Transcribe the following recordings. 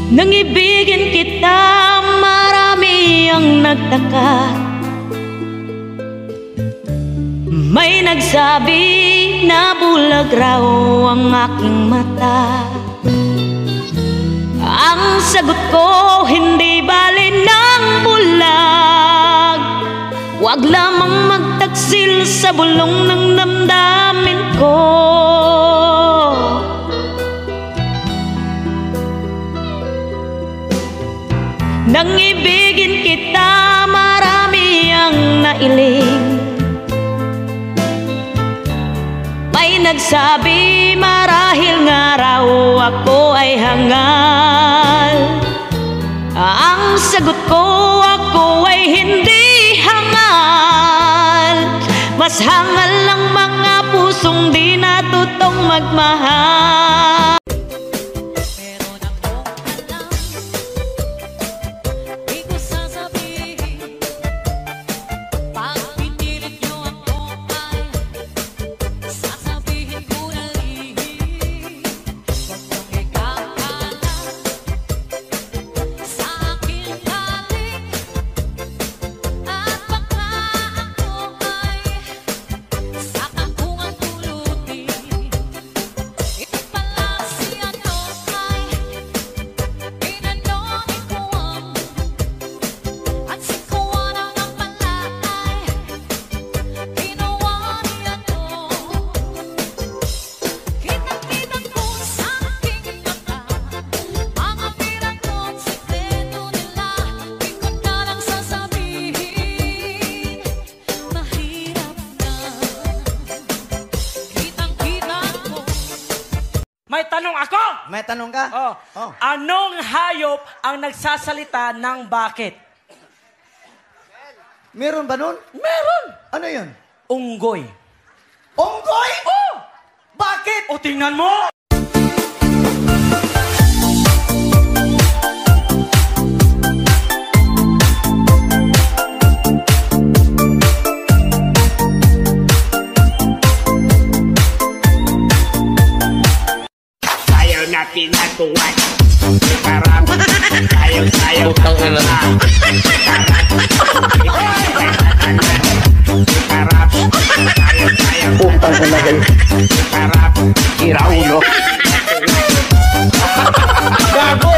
Nang ibigin kita, marami ang nagtaka. May nagsabi na bulag raw ang aking mata. Ang sagot ko, hindi bali ng bulag. Huwag lamang magtaksil sa bulong ng damdamin ko. Nang ibigin kita, marami ang nailing. May nagsabi marahil nga raw ako ay hangal. Ang sagot ko, ako ay hindi hangal. Mas hangal lang mga pusong di natutong magmahal. May tanong ako! May tanong ka? Oh. Anong hayop ang nagsasalita ng bakit? Meron ba nun? Meron! Ano yun? Unggoy. Unggoy? Oh! Bakit? O, tingnan mo! Na pinatuan karap sayaw karap putang ina karap iraulo gago.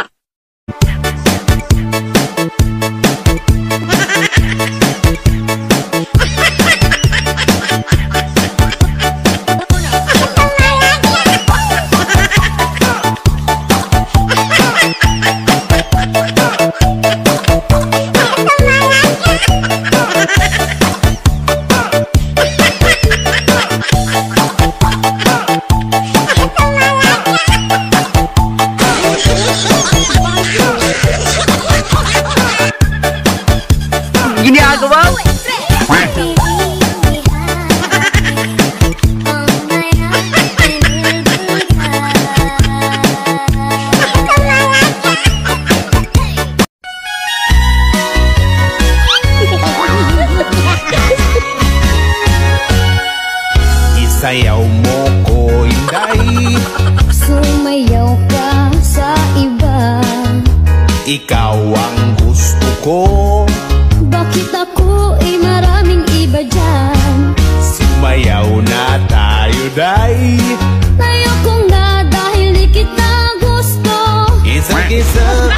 Sayaw mo ko, Inday. Sumayaw ka sa iba. Ikaw ang gusto ko. Bakit ako ay maraming iba dyan? Sumayaw na tayo, Day. Ayoko nga dahil di kita gusto. Isag-isag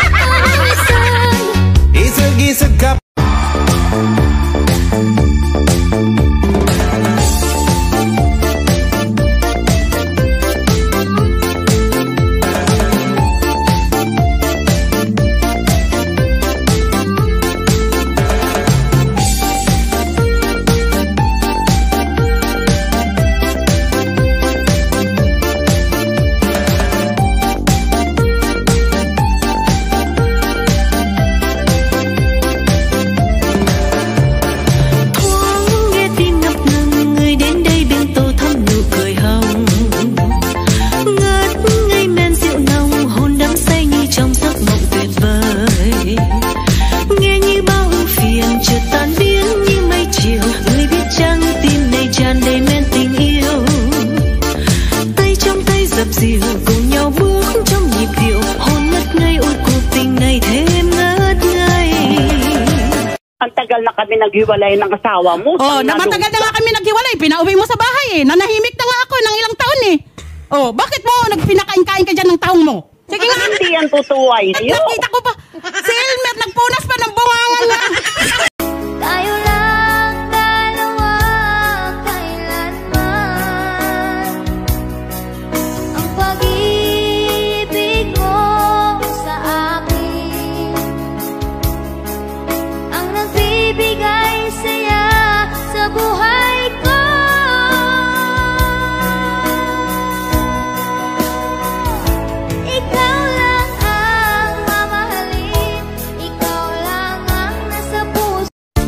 Isag-isag ka. na kami naghiwalay ng asawa mo. Oh, na matagal na nga kami naghiwalay. Pinauwi mo sa bahay eh. Nanahimik na nga ako ng ilang taon eh. Oh, bakit mo nagpinakain-kain ka dyan ng taong mo? Sige nga. Hindi yan totoo ay yun. Nakita ko pa. Si Elmer nagpunas pa ng bungangan nga. Tayo lang dalawa kailanman. Ang pag-ibig mo sa akin ang nagbibigay saya sa buhay ko. Ikaw lang ang mamahalin, ikaw lang ang nasa puso.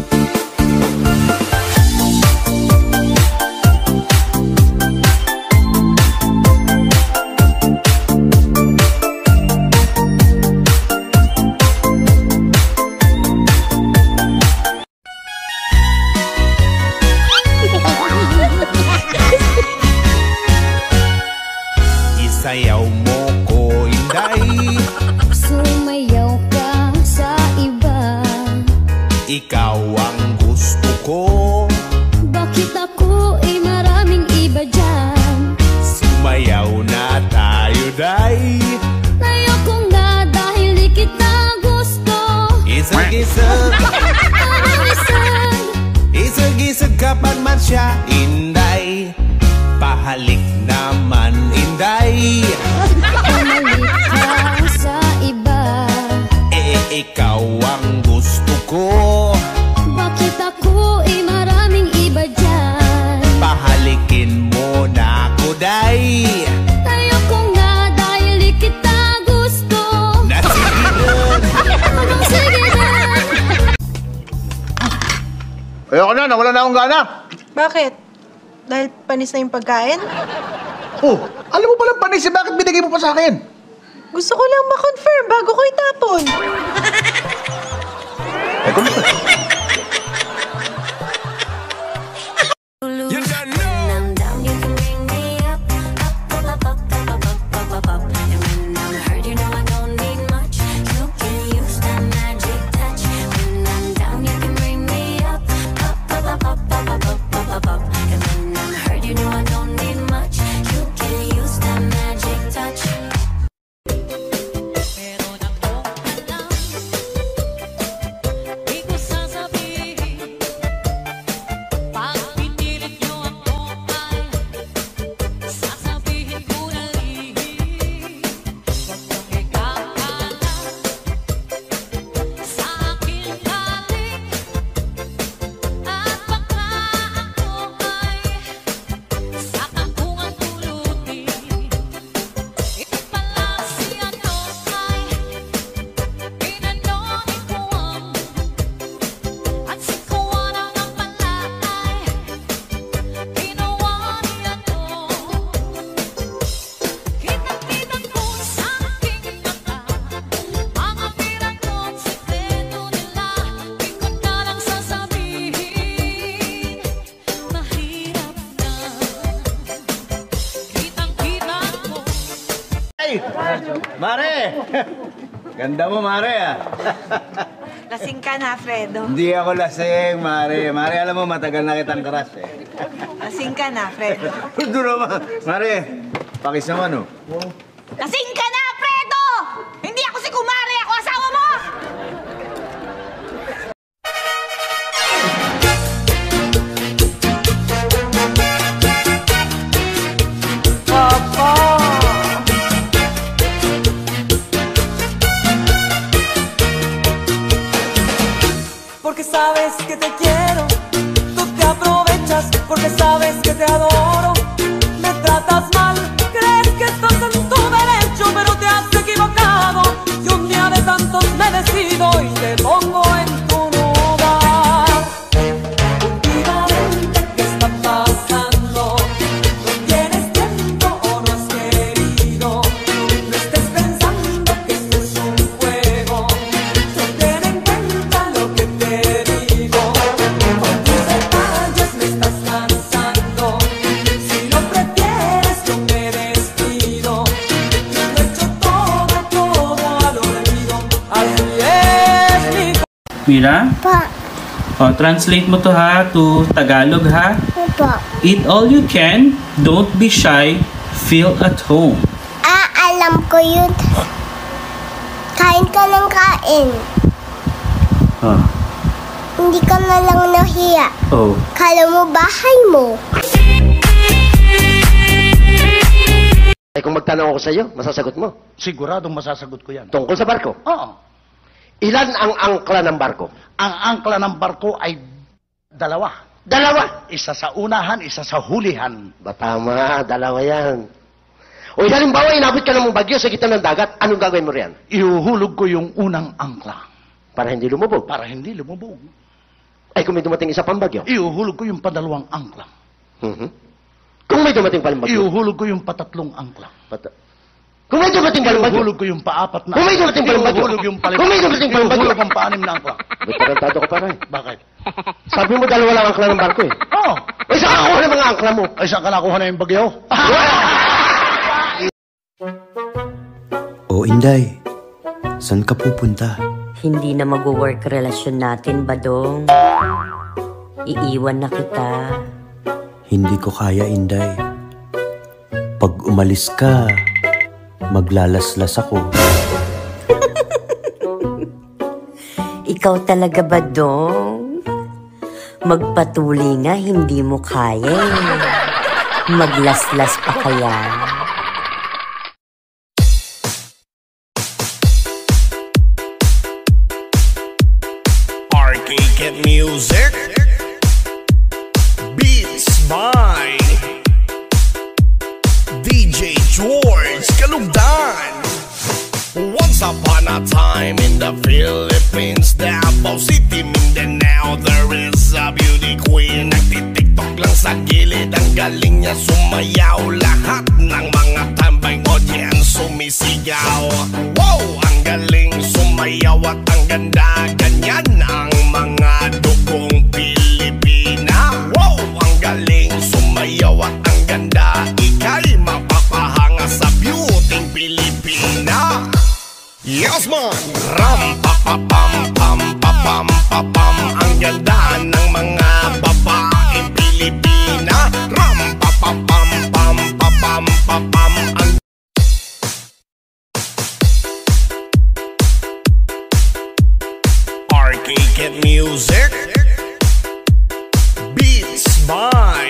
Isayaw mo ko, Inday. Sumayaw ka sa iba. Ikaw ang gusto ko. Bakit ako ay maraming iba dyan? Sumayaw na tayo, day. Ayokong na dahil di kita gusto. Isag-isag, Parang isang isag-isag kapag man siya, Inday. Pahalik naman, Inday. pumalik ka sa iba. Ikaw ang gusto ko. Bakit ako ay maraming iba dyan? Pahalikin mo na ako, day. Ayokong na dahil di kita gusto. Nasigilan. Anong sige na? Ayoko na, nawala na akong gana. Bakit? Dahil panis na yung pagkain? Oh, alam mo palang panis, bakit binigay mo pa sa akin? Gusto ko lang ma-confirm bago ko itapon. Eh, kung Mare! Ganda mo, Mare, ah. Lasing ka na, Fredo. Hindi ako lasing, Mare. Mare, alam mo, matagal na kitang crush, eh. Lasing ka na, Fredo. Ito naman. Mare, pakis naman, oh. Lasing ka na, Fredo! Hindi ako si Kumare, ako asawa mo! Porque sabes que te quiero, tú te aprovechas porque sabes que te adoro. Me tratas mal, crees que estás en tu derecho, pero te has equivocado. Y un día de tantos me decido y te pongo en tu lugar. Últimamente, ¿qué está pasando? ¿No tienes tiempo o no has querido? No estés pensando que esto es un juego. No ten en cuenta lo que te digo. Con tus detalles me estás cansando. Si no prefieres yo me despido. Yo lo he hecho todo al olvido. Así es mi... Mira? Pa, Translate mo to ha, to Tagalog ha. Opo. Eat all you can, don't be shy, feel at home. Alam ko yun. Kain ka ng kain. Hindi ka na lang nahiya. Kala mo bahay mo. Ay, kung magtanong ako sa iyo, masasagot mo? Siguradong masasagot ko yan. Tungkol sa barko? Oo. Ilan ang angkla ng barko? Ang angkla ng barko ay dalawa. Dalawa? Isa sa unahan, isa sa hulihan. Tama, dalawa yan. O halimbawa, inabot ka ng bagyo sa gitna ng dagat, anong gagawin mo riyan? Ihuhulog ko yung unang angkla. Para hindi lumubog? Para hindi lumubog. Ay, kung may dumating isa pang bagyo? Ihuhulog ko yung padalawang angkla. Kung may dumating palang bagyo? Ihuhulog ko yung patatlong angkla. Kung may dumating palang bagyo? Ihuhulog ko yung paapat na. Kung may dumating palang bagyo? Ihuhulog yung palima. Kung may dumating palang bagyo? Ihuhulog ang paanim na angkla. May tarantado ka pa rin. Bakit? Sabi mo dalawa lang angkla ng barko eh. Oo. Ay, saan ka nakuha ng mga angkla mo? Ay, saan ka nakuha na yung bagyo? O Inday, saan ka pupunta? Hindi na mag-work relasyon natin, Badong. Iiwan na kita. Hindi ko kaya, Inday. Pag umalis ka, maglalaslas ako. Ikaw talaga, Badong. Magpatuloy nga, hindi mo kaya. Maglaslas pa kaya. Arcade music, beats by DJ George Kalugdan. Once upon a time in the Philippines, Davao City, Mindanao, there is a beauty queen. Nagtitiktok lang sa gilid, ang galing niya sumayaw. Lahat ng mga tambay audience sumisigaw. Wow, ang galing sumayaw at ang ganda. Ganyan ang mga dugong Pilipina. Wow, ang galing sumayaw at ang ganda. Ika'y mapapahanga sa beauty Pilipina. Yes man! Ram pa pa pam pam pa pam pa pam. Ang ganda ng mga babaeng Pilipina. Ram pa pa pam pam pa pam pa pam. Arcade music, beats by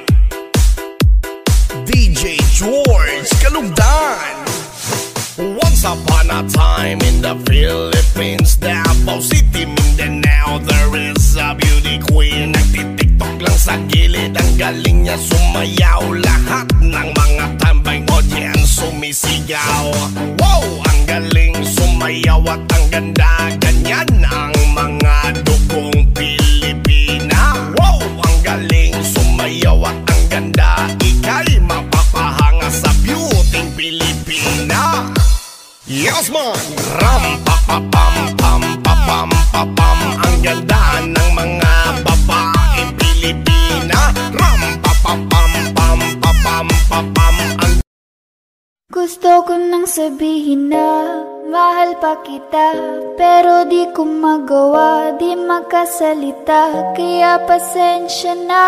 DJ George Kalugdan. Once upon a time in the Philippines, Davao City, Mindanao, there is a beauty queen. Nagtitiktok lang sa gilid, ang galing niya sumayaw. Lahat ng mga tambay audience sumisigaw. Wow, ang galing sumayaw at ang ganda. Ganyan ang mga dugong Pilipina. Wow, ang galing sumayaw at ang ganda. Ika'y mapapahanga sa beauty Pilipina. Yes man! Ram pa pa pam pam pa pam pa pam. Ang ganda ng mga babaeng Pilipina. Ram pa pa pam pam pa pam pa pam. Gusto ko nang sabihin na mahal pa kita, pero di ko magawa, di makasalita. Kaya pasensya na,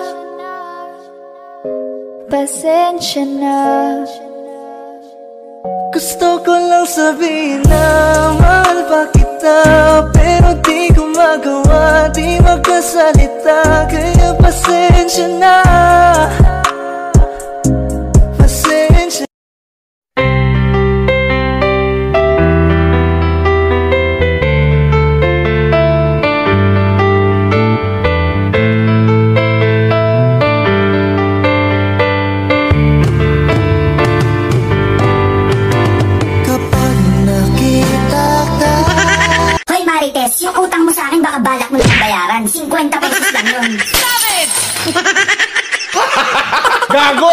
pasensya na. Gusto ko lang sabihin na mahal pa kita, pero di ko magawa, di makasalita. Kaya pasensya na, pasensya. Yung utang mo sa akin baka balak mo lang bayaran. 50 pesos lang yun. Stop it! Gago!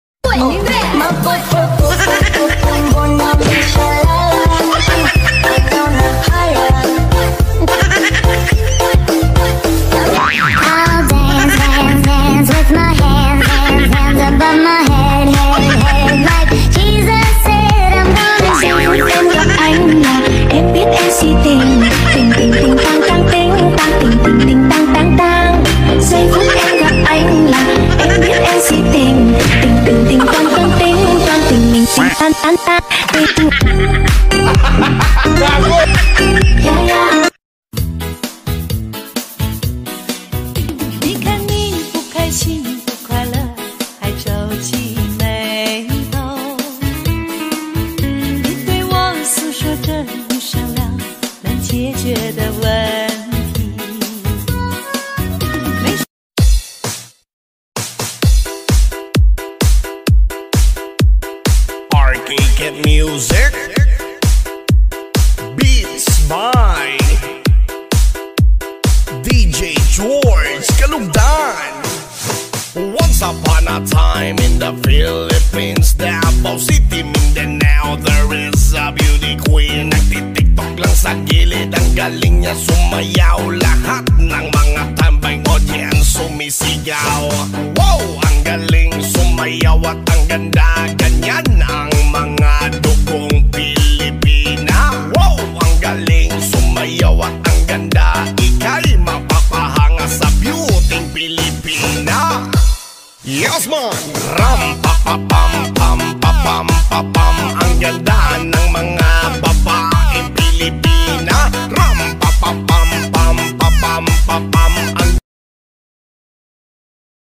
I'll dance, dance, dance with my hands, hands, hands above my head, head, head. Like Jesus said, I'm gonna dance in the air. If it is ting, ting, ting, ting, tang, tang, ting, tang, ting, ting, ting, tang. 你看你不开心不快乐，还皱起眉头。你对我诉说着不商量能解决的问题。 Arcade music, beats by DJ George Kalugdan. Once upon a time in the Philippines, Davao City, Mindanao, there is a beauty queen. Nagtitiktok lang sa gilid, ang galing niya sumayaw. Lahat ng mga tambay audience sumisigaw. Wow! Ang galing sumayaw at ang ganda, ganyan ang mga dugong Pilipina. Wow! Ang galing sumayaw at ang ganda, ika'y mapapahanga sa beauty Pilipina. Yes man! Ram pa pa pam pam pa pam pa pam.